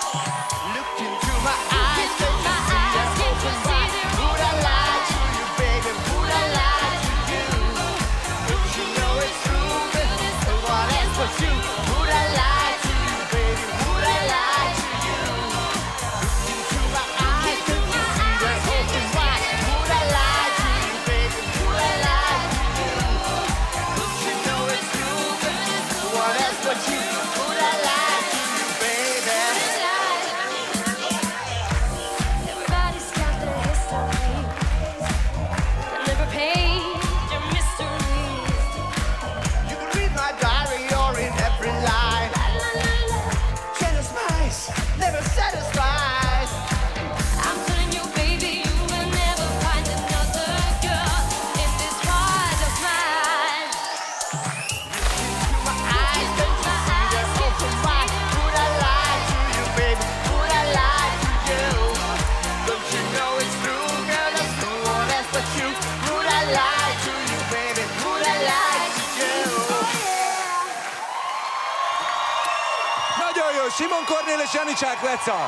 Look into my eyes, can you see that open wide? Would I lie to you, baby? Would I lie to you? Don't you know it's true? No one else but you. Would I lie to you, baby? Would I lie to you? Look into my eyes, can you see that open wide? Would I lie to you, baby? Would I lie to you? Don't you know it's true? No one else but you. Would I lie to you, baby? Everybody's got their history. Never paint your mystery. You can read my diary or in every line. Jealous minds never satisfied. I'm telling you, baby, you will never find another girl in this world of mine. Into my eyes, don't you see that open wide? Would I lie to you, baby? Would I lie to you? Don't you know it's true, girl? There's no one else but you. Would I lie to you, baby? Would I lie to you? Nagyon jó, Simon Kornél és Janicsák Leca.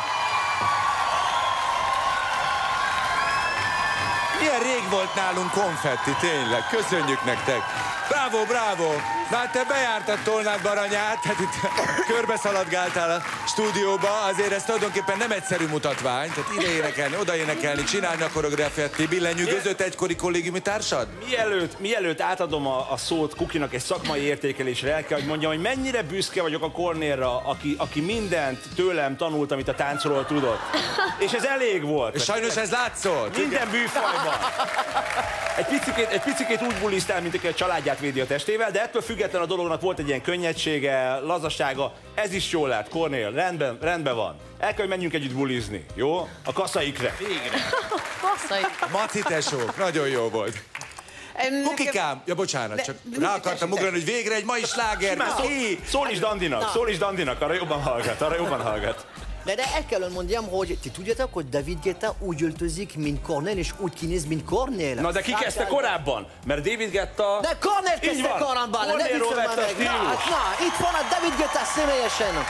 Milyen rég volt nálunk konfetti, tényleg. Köszönjük nektek. Bravo, bravo. Na hát te bejártad Tolnák Baranyát, hát itt körbe szaladgáltál a stúdióba, azért ez tulajdonképpen nem egyszerű mutatvány, tehát ide énekelni, oda énekelni, csinálni a koreográfiát. Ti billentyűgözött egykori kollégiumi társad? Mielőtt átadom a szót Kukinak egy szakmai értékelésre, el kell, hogy mondjam, hogy mennyire büszke vagyok a Kornélra, aki mindent tőlem tanult, amit a táncról tudott. És ez elég volt. És sajnos ez látszott. Minden bűfajban. Egy picikét úgy bulisztál, mint aki a családját védi a testével, de ettől független a dolognak volt egy ilyen könnyedsége, lazasága. Ez is jól lát, Kornél, rendben van. El kell, hogy menjünk együtt bulizni, jó? A kaszaikre. Maci tesók, nagyon jó volt. Kukikám, ja bocsánat, csak rá akartam ugrani, hogy végre egy mai sláger. Szól is Dandinak, arra jobban hallgat. De el kell mondjam, hogy ti tudjátok, hogy David Guetta úgy öltözik, mint Kornél, és úgy kinéz, mint Kornél. Na de ki kezdte korábban? Mert David Guetta... De Kornél kezdte korábban, ne Kornélról viccem vett a meg. stílus. Na, itt van a David Guetta személyesen.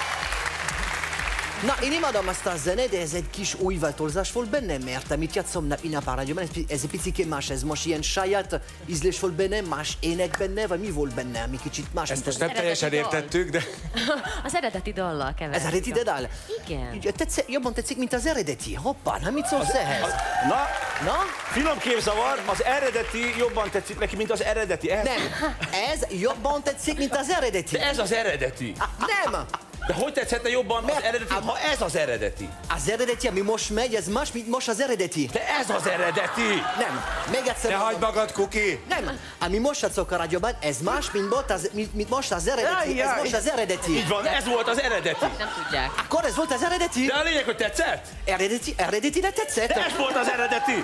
Na, én imádom azt a zenét, de ez egy kis új változás volt benne, mert amit játszom nap a rádióban, ez egy picit más, ez most ilyen saját ízlés volt benne, más ének benne, vagy mi volt benne, ami kicsit más. Ezt most nem teljesen értettük, de... Az eredeti dallal keverjük. Ez eredeti dal? Igen. Jobban tetszik, mint az eredeti. Hoppá, nem mit szólsz ehhez? Na? Finom képzavar, az eredeti jobban tetszik neki, mint az eredeti. Nem, ez jobban tetszik, mint az eredeti. De ez az eredeti. Nem! De hogy tetszhetne jobban az eredeti, ha ez az eredeti? Az eredeti, ami most megy, ez más, mint most az eredeti. De ez az eredeti! Nem, még egyszer. Ne hagyd magad, Kuki! Nem, ami most játszok a rádióban, ez más, mint most az eredeti. Ez most az eredeti. Így van, ez volt az eredeti. Nem tudják. Akkor ez volt az eredeti? De a lényeg, hogy tetszett? Eredetinek tetszett? De ez volt az eredeti!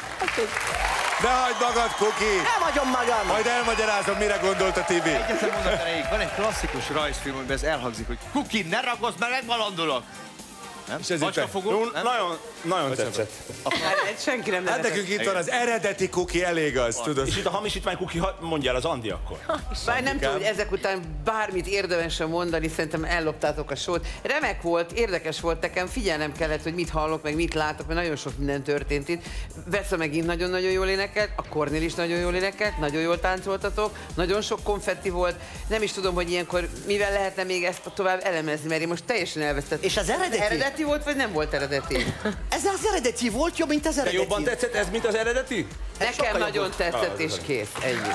Ne hagyd magad, Kuki! Nem hagyom magam! Majd elmagyarázom, mire gondolt a Tibi. Egyetlen mondat erejéig. Van egy klasszikus rajzfilm, amiben ez elhangzik, hogy Kuki, ne ragadsz, mert megbalandulok! Nem? És ez Macskafogó? Nagyon tetszett. Senki nem Hát nekünk itt van az eredeti Kuki, elég az, tudod. És itt a hamisítvány Kuki, mondjál az Andi akkor. Bár nem tudom, hogy ezek után bármit érdemes mondani, szerintem elloptátok a sót. Remek volt, érdekes volt nekem, figyelnem kellett, hogy mit hallok, meg mit látok, mert nagyon sok minden történt itt. Vesza megint nagyon-nagyon jól énekelt, a Kornél is nagyon jól énekelt, nagyon jól táncoltatok, nagyon sok konfetti volt. Nem is tudom, hogy ilyenkor mivel lehetne még ezt tovább elemezni, mert én most teljesen elvesztettem. És az eredeti? Eredeti volt, vagy nem volt eredeti? Ez az eredeti volt, jobb, mint az De eredeti. jobban tetszett ez, mint az eredeti? Nekem nagyon tetszett, és kész. Ennyi.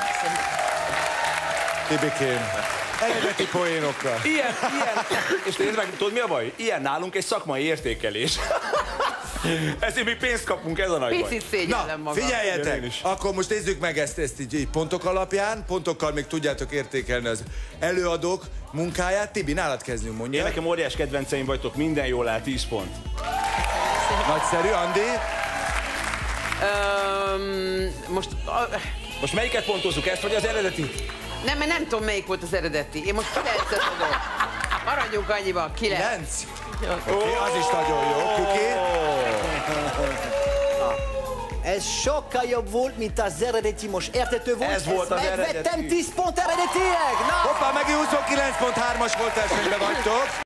Tibikém, eredeti poénokkal. Ilyen. És nézd meg, tudod mi a baj? Ilyen nálunk egy szakmai értékelés. Ezért mi pénzt kapunk, ez a nagy baj. Picit szégyellem magam. Figyeljetek, akkor most nézzük meg ezt így pontok alapján. Pontokkal még tudjátok értékelni az előadók munkáját. Tibi, nálad kezdünk, mondja. Én nekem óriás kedvenceim vagytok, minden jól áll, 10 pont. Nagyszerű, Andi? Most melyiket pontozzuk, ezt vagy az eredeti? Nem, mert nem tudom, melyik volt az eredeti. Én most 9-et adok. Maradjunk annyiba, 9. 9? Oké, az is nagyon jó, Kuki. Ez sokkal jobb volt, mint az eredeti, most értető volt. Ez volt az eredeti. Megvettem 10 pont eredetileg! Na! Hoppá, megint 29.3-as volt, elsőben vagytok.